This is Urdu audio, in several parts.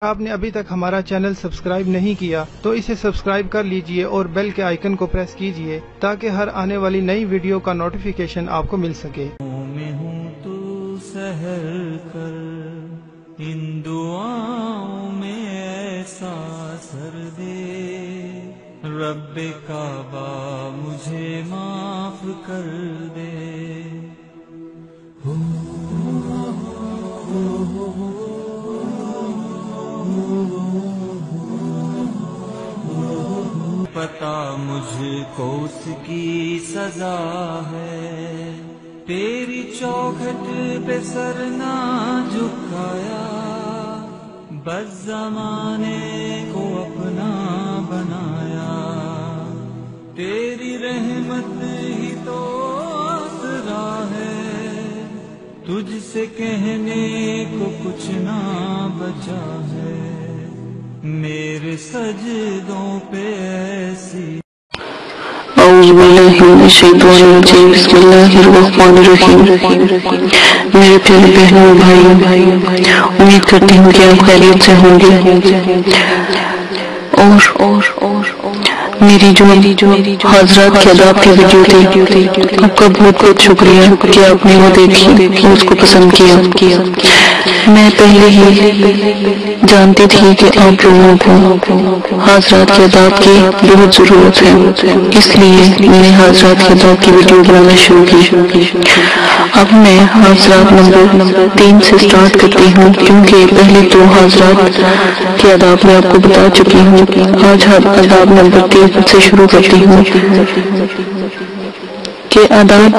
آپ نے ابھی تک ہمارا چینل سبسکرائب نہیں کیا تو اسے سبسکرائب کر لیجئے اور بیل کے آئیکن کو پریس کیجئے تاکہ ہر آنے والی نئی ویڈیو کا نوٹیفیکیشن آپ کو مل سکے۔ میں ہوں تو سحر کر ان دعاؤں میں ایسا اثر دے، رب کعبہ مجھے معاف کر دے۔ پتا مجھ کو اس کی سزا ہے، تیری چوکھٹ پہ سر نہ جھکایا، بس زمانے کو اپنا بنایا، تیری رحمت ہی تو آسرا ہے، تجھ سے کہنے کو کچھ نہ بچا ہے، میرے سجدوں پہ ایسی۔ اعوذ باللہ من الشیطان الرجیم، بسم اللہ الرحمن الرحیم۔ میرے پیارے بہنوں اور بھائی، امید کرتی ہوں کہ آپ خیریت سے ہوں گے، اور میری جو حضرات کے آداب کی ویڈیو تھی، آپ کا بہت بہت شکریہ کہ آپ نے وہ دیکھی اور اس کو پسند کیا۔ میں پہلے ہی جانتی تھی کہ آپ لوگوں کو حضرات کے آداب کی بہت ضرورت ہے، اس لیے میں نے حضرات کے آداب کی ویڈیو بنانا شروع کی۔ اب میں حضرات نمبر 3 سے سٹارٹ کرتی ہوں، کیونکہ پہلے 2 حضرات کے آداب میں آپ کو بتا چکی ہوں۔ آج آداب نمبر 3 سے شروع کرتی ہوں کہ آداب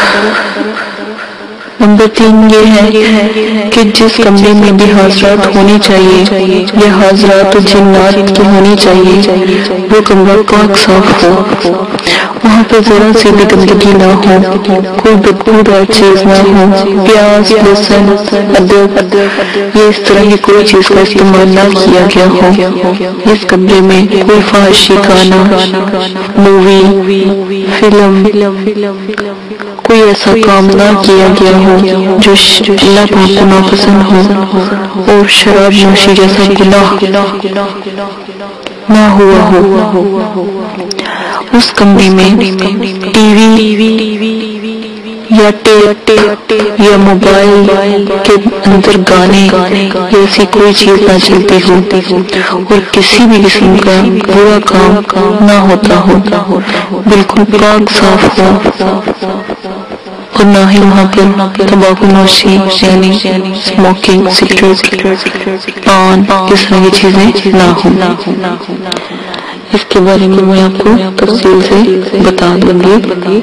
نمبر 3 یہ ہے کہ جس کمرے میں بھی حضرات ہونی چاہیے یا حضرات و جنات کی ہونی چاہیے، وہ کمرہ پاک صاف ہو، وہاں پہ ذرا سی بھی گندگی نہ ہو، کوئی بدبودار چیز نہ ہو، پیاز، لہسن، ادرک یہ اس طرح کی کوئی چیز کا استعمال نہ کیا گیا ہو۔ اس کمرے میں کوئی فحاشی گانا، مووی، فلم، کوئی ایسا کام نہ کیا گیا ہو جو اللہ پاک کو ناپسند ہو، اور شراب نوشی جیسا گناہ نہ ہوا ہو۔ اس کمرے میں ٹی وی یا ٹیپ یا موبائل کے اندر گانے ایسی کوئی چیز نہ چلتی ہو، اور کسی بھی قسم کا برا کام نہ ہوتا ہو، بالکل پاک صاف ہو، اور نہ ہی وہاں پر تمباکو نوشی یعنی اسموکنگ، سگریٹ، پان اس طرح کی چیزیں نہ ہوں۔ اس کے بارے میں میں آپ کو تفصیل سے بتا دوں گی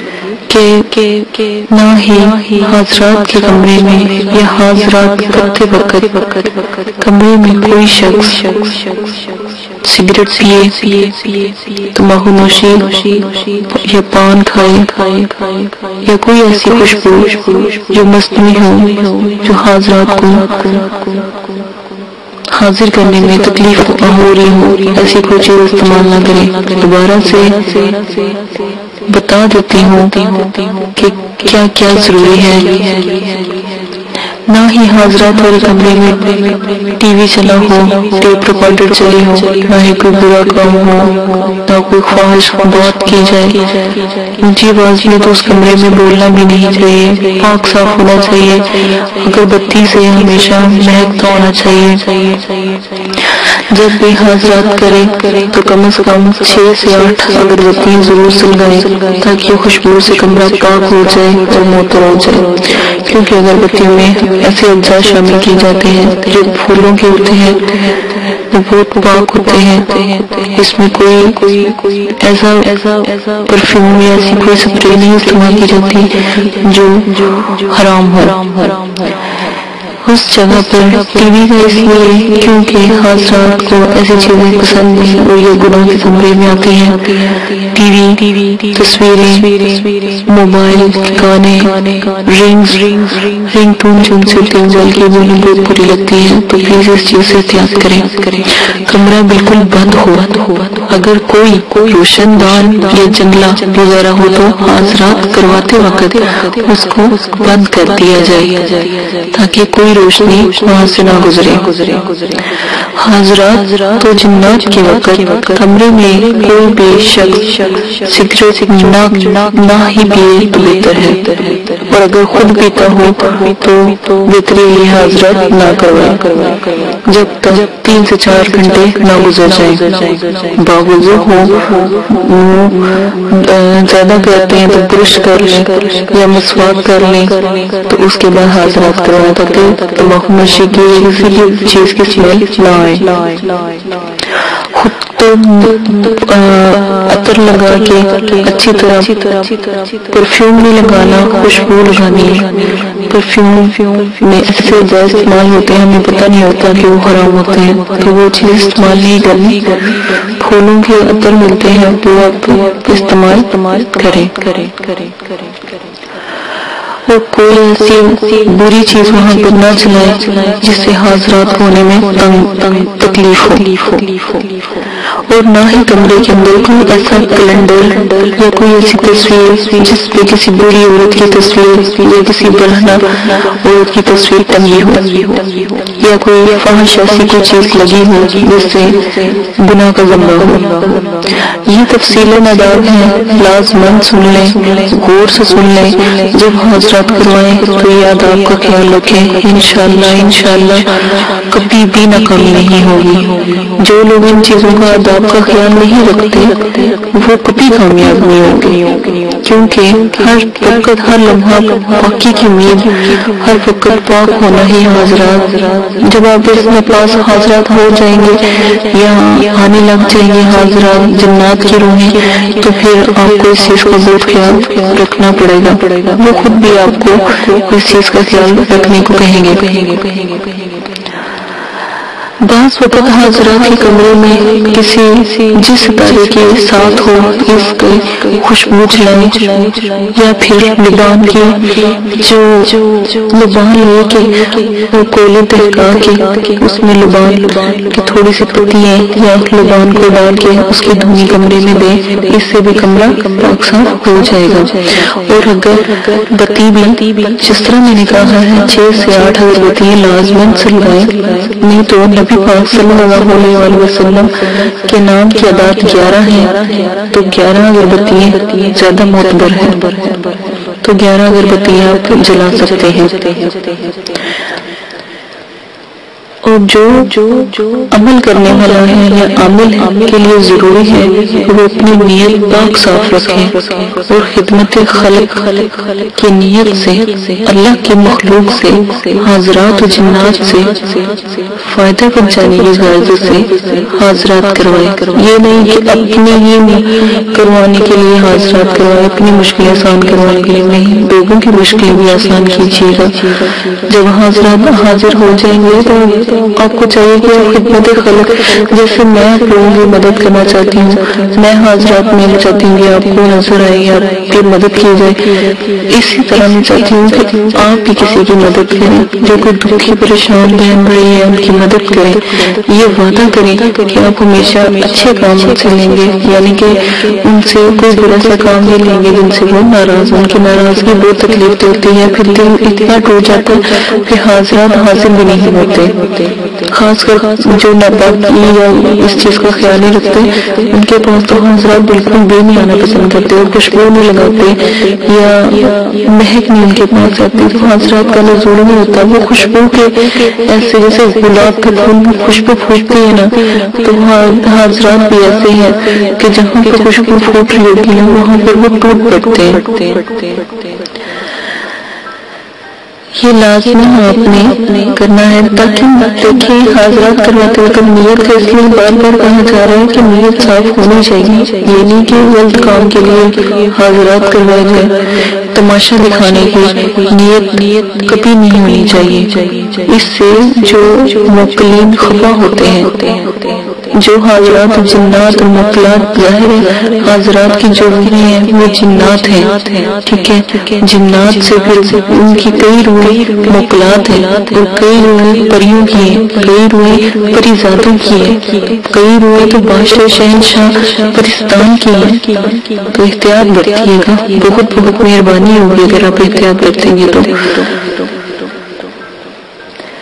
کہ نہ ہی حضرات کے کمرے میں یا حضرات کرتے وقت کمرے میں کوئی شخص سگریٹ پیے، تمباکو نوشی یا پان کھائے، یا کوئی ایسی خوشبو جو مصنوعی ہو جو حضرات کو حاضر کرنے میں تکلیف ہو رہی ہو، ایسی کوئی چیز استعمال نہ کرے۔ دوبارہ سے بتا دیتی ہوں کہ کیا کیا ضروری ہے۔ نہ ہی حضرات والے کمرے میں ٹی وی چلا ہو، ٹیپ ریکارڈر چلی ہو، نہ ہی کوئی برا کام ہو، نہ کوئی خواہش بات کی جائے، اونچی آواز میں تو اس کمرے میں بولنا بھی نہیں چاہیے، پاک صاف ہونا چاہیے، اگر بتی سے ہمیشہ مہکتا ہونا چاہیے۔ جب بھی حضرات کرے تو کم از کم 6 سے 8 اگربتیاں ضرور سلگائیں تاکہ خوشبو سے کمرہ پاک ہو جائے اور معطر ہو جائے، کیونکہ اگربتیوں میں ایسے اجزاء شامل کیے جاتے ہیں جو پھولوں کے ہوتے ہیں، وہ بہت پاک ہوتے ہیں، اس میں کوئی ایسا پرفیوم یا ایسی کوئی سپرے نہیں استعمال کی جاتی جو حرام ہو۔ اس جگہ پر ٹی وی کا اس لیے کیونکہ حضرات کو ایسی چیزیں پسند نہیں اور یہ گناہ کے زمرے میں آتی ہیں۔ ٹی وی، تصویریں، موبائل، گانے، رنگ ٹون جو ان سے تنزل کی وہ بہت بری لگتی ہیں، تو پلیز اس چیز سے احتیاط کریں۔ کمرہ بالکل بند ہو، اگر کوئی روشن دان یا جنگلہ وغیرہ ہو تو حضرات کرواتے وقت اس کو بند کر دیا جائے تاکہ کوئی روشنی وہاں سے نہ گزرے۔ حضرات تو جنات کے وقت کمرے میں کوئی بھی شخص سگریٹ نہ ہی پیے تو بہتر ہے، اور اگر خود پیتا ہو تو بہتر یہ حضرات نہ کروائے جب تک 3 سے 4 گھنٹے نہ گزر جائیں۔ باوضو ہو، زیادہ کرتے ہیں تو برش کر لیں یا مسواک کر لیں، تو اس کے بعد حضرات کروائیں تاکہ تمباکو نوشی کی کسی بھی چیز کی اسمیل نہ آئے۔ خود تو عطر لگا کے اچھی طرح پرفیوم نہیں لگانا، خوشبو لگانی ہے۔ پرفیوم میں ایسے جائز استعمال ہوتے ہیں، ہمیں پتہ نہیں ہوتا کہ وہ حرام ہوتے ہیں، تو وہ چیز استعمال نہیں کرنی۔ پھولوں کے عطر ملتے ہیں تو آپ استعمال کریں، اور کوئی ایسی بری چیز وہاں پر نہ چلائے جس سے حاضرات ہونے میں تکلیف ہو، اور نہ ہی کمرے کے اندر کوئی ایسا کیلنڈر یا کوئی ایسی تصویر جس پہ کسی بری عورت کی تصویر یا کسی برہنہ عورت کی تصویر ٹنگی ہو، یا کوئی فحش ایسی کوئی چیز لگی ہو جس سے گناہ کا ذمہ ہو۔ یہ تفصیلیں ناداب ہیں، لازماً سن لیں، غور سے سن لیں۔ جب حاضرات کروائیں تو یہ آداب کا خیال رکھیں، انشاءاللہ کبھی بھی ناکامی نہیں ہوگی۔ جو لوگ ان چیزوں کا آداب کا خیال نہیں رکھتے وہ کبھی کامیاب نہیں ہوگی، کیونکہ ہر وقت ہر لمحہ پاکی کی امید، ہر وقت پاک ہونا ہی حاضرات۔ جب آپ اس میں پاس حاضرات ہو جائیں گے یا آنے لگ جائیں گے حاضرات جنات کی روحیں، تو پھر آپ کو اس چیز کا بہت خیال رکھنا پڑے گا، وہ خود بھی آپ کو اس چیز کا خیال رکھنے کو کہیں گے۔ بعض وقت حاضرات کے کمرے میں کسی جس ستارے کے ساتھ ہو اس کی خوشبو چلائیں، یا پھر لبان کی جو لبان لے کے کوئلے تہکا کے اس میں لبان کی تھوڑی سی پتیاں یا لبان کو ڈال کے اس کی دھونی کمرے میں دیں، اس سے بھی کمرہ پاک صاف ہو جائے گا۔ اور اگر بتی بھی جس طرح میں نے کہا ہے 6 سے 8 اگربتیاں لازماً سلوائیں، نہیں تو نبی پاک صلی اللہ علیہ وسلم کے نام کی عدد 11 ہیں، تو 11 اگربتیاں زیادہ معتبر ہیں، تو 11 اگربتیاں آپ جلا سکتے ہیں۔ اور جو عمل کرنے والا ہے یا عامل کے لیے ضروری ہے وہ اپنی نیت پاک صاف رکھے، اور خدمت خلق کی نیت سے اللہ کی مخلوق سے حاضرات و جنات سے فائدہ پہنچانے کی غرض سے حاضرات کروائے۔ یہ نہیں کہ اپنے ہی کروانے کے لیے حاضرات کروائے، اپنی مشکلیں آسان کروانے کے لیے نہیں، لوگوں کی مشکلیں بھی آسان کیجیے گا۔ جب حاضرات حاضر ہو جائیں گے تو آپ کو چاہیے کہ آپ خدمت خلق، جیسے میں آپ لوگوں کی مدد کرنا چاہتی ہوں، میں حاضرات میں چاہتی ہوں کہ آپ کو نظر آئے، آپ کی مدد کی جائے، اسی طرح میں چاہتی ہوں کہ آپ بھی کسی کی مدد کریں، جو کوئی دکھی پریشان بہن بھائی ہے ان کی مدد کریں۔ یہ وعدہ کریں کہ آپ ہمیشہ اچھے کام ان سے لیں گے، یعنی کہ ان سے کوئی برا سا کام نہیں لیں گے جن سے وہ ناراض، ان کی ناراضگی بہت تکلیف ہوتی ہے، پھر دل اتنا ٹوٹ جاتا ہے کہ حاضرات حاضر بھی نہیں ہوتے۔ خاص کر جو ناپاکی یا اس چیز کا خیال نہیں رکھتے ان کے پاس تو حاضرات بالکل بھی نہیں آنا پسند کرتے، اور خوشبو نہیں لگاتے یا مہک نہیں ان کے پاس آتی، تو حاضرات کا نزول نہیں ہوتا۔ وہ خوشبو کے ایسے جیسے گلاب کے پھول میں خوشبو پھوٹتی ہے نا، تو حاضرات بھی ایسے ہیں کہ جہاں پہ خوشبو پھوٹ رہی ہوگی نا وہاں پر وہ ٹوٹ پڑتے ہیں۔ یہ لازمی آپ نے کرنا ہے، تاکہ دیکھیں حاضرات کرواتے وقت نیت کا اس لیے بار بار کہا جا رہا ہے کہ نیت صاف ہونی چاہیے، یہ نہیں کہ غلط کام کے لیے حاضرات کروائے جائے، تماشا دکھانے کی نیت کبھی نہیں ہونی چاہیے۔ اس سے جو موکلین خفا ہوتے ہیں، جو حاضرات جنات اور موکلات ظاہر ہے حاضرات کی جو روحیں ہیں وہ جنات ہیں، ٹھیک ہے، جنات سے پھر ان کی کئی روحیں موکلات ہیں، اور کئی روحیں پریوں کی ہیں، کئی روحیں پری زادوں کی ہیں، کئی روحیں تو بادشاہ شہنشاہ پرستان کی ہیں۔ تو احتیاط برتیے گا، بہت بہت مہربانی ہوگی اگر آپ احتیاط برتیں گے تو۔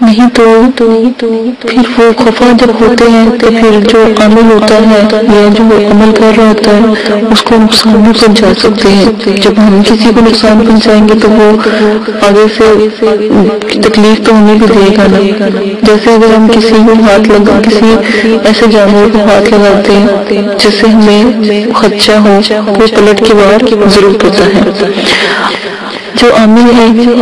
نہیں تو پھر وہ خفا جب ہوتے ہیں تو پھر جو عامل ہوتا ہے یا جو عمل کر رہا ہوتا ہے اس کو نقصان بھی پہنچا سکتے ہیں. جب ہم کسی کو نقصان پہنچائیں گے تو وہ آگے سے تکلیف تو ہمیں بھی دے گا نا. جیسے اگر ہم کسی کو کسی ایسے جانور کو ہاتھ لگاتے ہیں جس سے ہمیں خدشہ ہو وہ پلٹ کے باہر ضرور پڑتا ہے. جو عامل ہے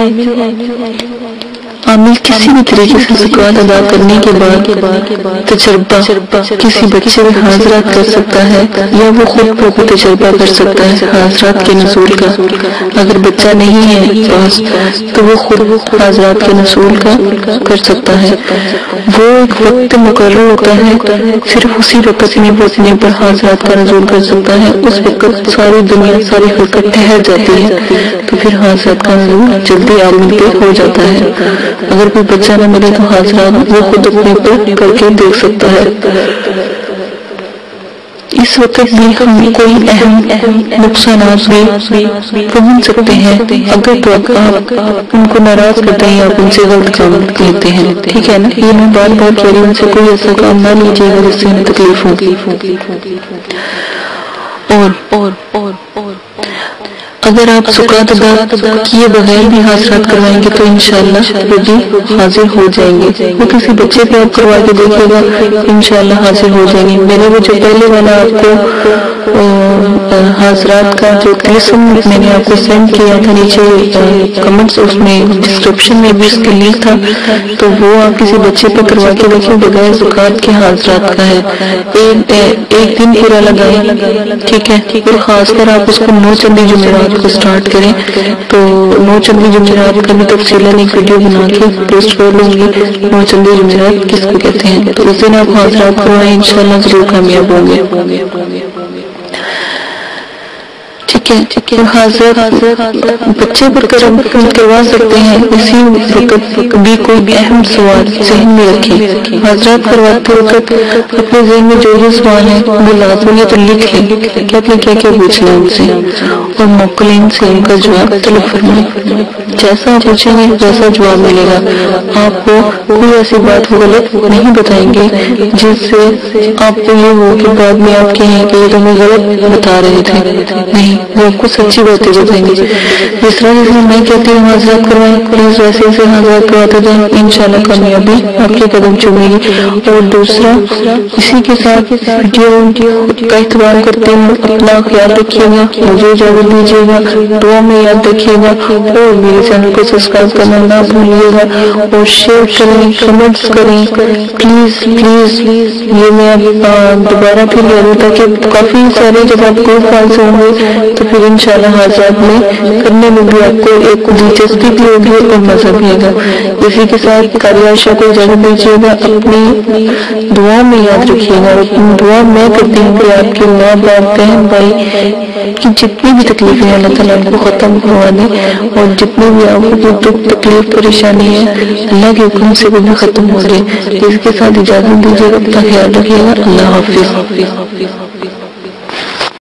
عامل کسی بھی طریقے سے زکوٰۃ ادا کرنے کے بعد تجربہ کسی بچے میں حاضرات کر سکتا ہے یا وہ خود کو تجربہ کر سکتا ہے حاضرات کے نزول کا. اگر بچہ نہیں ہے پاس تو وہ خود حاضرات کے نزول کا کر سکتا ہے. وہ ایک وقت مقرر ہوتا ہے صرف اسی وقت میں وہ اپنے پر حاضرات کا نزول کر سکتا ہے. اس وقت ساری دنیا ساری خلقت ٹھہر جاتی ہے تو پھر حاضرات کا نزول جلدی عامل پہ ہو جاتا ہے. اگر کوئی بچہ نہ ملے تو حاضرات وہ خود اپنے پر کر کے دیکھ سکتا ہے. اس وقت بھی ہم کوئی اہم نقصانات بھی پہنچ سکتے ہیں اگر تو آپ ان کو ناراض کرتے ہیں آپ ان سے غلط کام لیتے ہیں. ٹھیک ہے نا. یہ میں بار بار کہہ رہی ہوں ان سے کوئی ایسا کام نہ لیجیے گا جس سے ہمیں تکلیف ہوگی. اور اگر آپ زکوٰۃ ادا کیے بغیر بھی حاضرات کروائیں گے تو انشاءاللہ وہ بھی حاضر ہو جائیں گے. وہ کسی بچے پہ آپ کروا کے دیکھے گا انشاءاللہ حاضر ہو جائیں گے. میں نے وہ جو پہلے والا آپ کو حاضرات کا جو قسم میں نے آپ کو سینڈ کیا تھا نیچے کمنٹس اس میں ڈسکرپشن میں بھی اس کے لنک تھا تو وہ آپ کسی بچے پہ کروا کے دیکھیں بغیر زکوٰۃ کے حاضرات کا ہے. ایک دن پورا لگائیں. ٹھیک ہے. اور خاص کر آپ اس کو 9 چندی جمعرات کو سٹارٹ کریں تو 9 چندی جمعرات کا بھی تفصیلاً ایک ویڈیو بنا کے پوسٹ کر لوں گی. 9 چندی جمعرات کس کو کہتے ہیں تو اس دن آپ حاضرات کروائیں انشاءاللہ ضرور کامیاب ہوں گے. ٹھیک ہے. اور حاضرات بچے پر کروا سکتے ہیں. اسی وقت بھی کوئی اہم سوال ذہن میں رکھیں. حاضرات کرواتے وقت اپنے ذہن میں جو جو سوال ہے وہ لازمی تو لکھ لیں کہ آپ نے کیا کیا پوچھنا ہے ان سے اور موکلین سے ان کا جواب طلب فرمائیں. جیسا پوچھیں گے ویسا جواب ملے گا. آپ کو کوئی ایسی بات غلط نہیں بتائیں گے جس سے آپ کو یہ ہو کہ بعد میں آپ کہیں کہ یہ تمہیں غلط بتا رہے تھے. نہیں, وہ آپ کو سچی باتیں بتائیں گے. جس طرح جیسے میں کہتی ہوں حاضرات کروائیں پلیز ویسے سے حاضرات کرواتے جائیں انشاءاللہ کامیابی آپ کے قدم چومے گی. اور دوسرا اسی کے ساتھ ویڈیو کا اہتمام کرتے ہیں. اپنا خیال رکھیے گا. مجھے اجازت دیجیے گا. دعا میں یاد رکھیے گا اور میرے چینل کو سبسکرائب کرنا نہ بھولیے گا اور شیئر کریں کمنٹس کریں پلیز. یہ میں دوبارہ پھر کہہ دوں تاکہ کافی سارے جب آپ کو فائل ہوں گے تو پھر انشاءاللہ حاضرات میں کرنے میں بھی آپ کو ایک دلچسپی بھی ہوگی اور مزہ بھی ہوگا. اسی کے ساتھ قاری عائشہ کو اجازت دیجیے گا. اپنی دعا میں یاد رکھیے گا. دعا میں کرتی ہوں کہ آپ کے ماں باپ بہن بھائی کی جتنی بھی تکلیفیں اللہ تعالیٰ کو ختم کروا دیں اور جتنی بھی آپ کو دکھ تکلیف پریشانی ہے اللہ کے حکم سے بھی ختم ہو جائے. اس کے ساتھ اجازت دیجیے گا. اپنا خیال رکھیے گا. اللہ حافظ.